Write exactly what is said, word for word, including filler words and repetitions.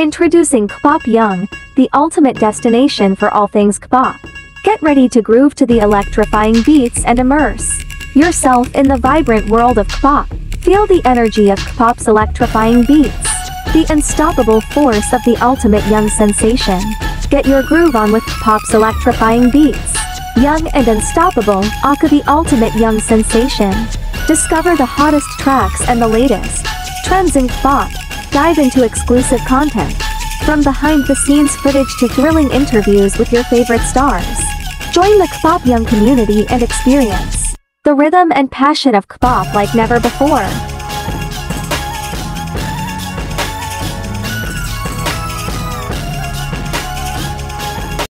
Introducing K-pop Young, the ultimate destination for all things K-pop. Get ready to groove to the electrifying beats and immerse yourself in the vibrant world of K-pop. Feel the energy of K-pop's electrifying beats, the unstoppable force of the ultimate Young sensation. Get your groove on with K-pop's electrifying beats. Young and unstoppable, aka the ultimate Young sensation. Discover the hottest tracks and the latest trends in K-pop. Dive into exclusive content, from behind-the-scenes footage to thrilling interviews with your favorite stars. Join the K-pop Young community and experience the rhythm and passion of K-pop like never before.